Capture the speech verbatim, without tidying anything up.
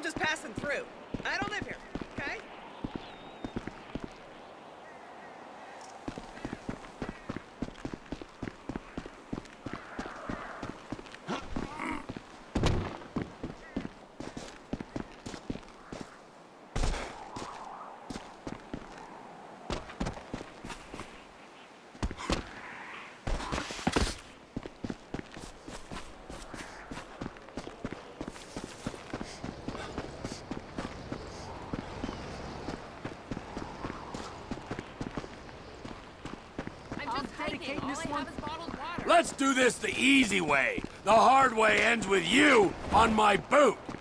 I'm just passing through. I don't live here, okay? Let's do this the easy way. The hard way ends with you on my boot.